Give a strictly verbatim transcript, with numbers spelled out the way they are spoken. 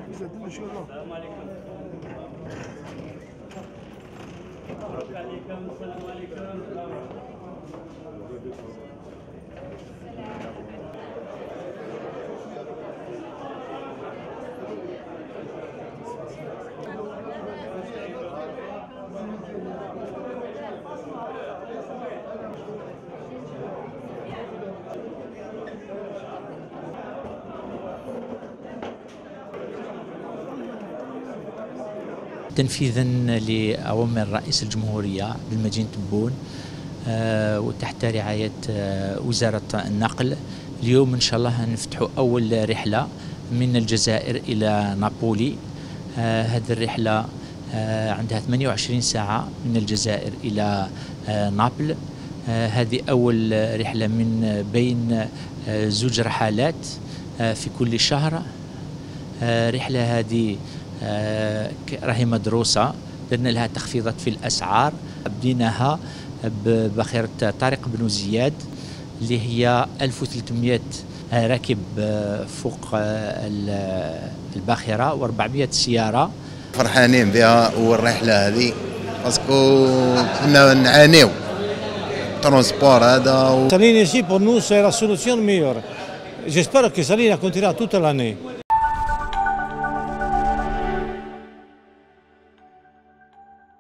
السلام عليكم. مبروك عليكم. السلام عليكم. تنفيذا لأوامر رئيس الجمهورية بالمدينة تبون وتحت رعاية وزارة النقل، اليوم إن شاء الله نفتحوا أول رحلة من الجزائر إلى نابولي. هذه الرحلة عندها ثمانية وعشرين ساعة من الجزائر إلى نابل. هذه أول رحلة من بين زوج رحلات في كل شهر. رحلة هذه راهي مدروسة، درنا لها تخفيضات في الأسعار. بديناها بباخرة طارق بن زياد اللي هي ألف وثلاثمئة راكب فوق الباخرة وأربعمئة سيارة. فرحانين بها والرحلة هذه باسكو كنا نعانيو ترونسبور هذا. Saline ici pour nous c'est la solution meilleure. J'espère que Saline continuera toute l'année.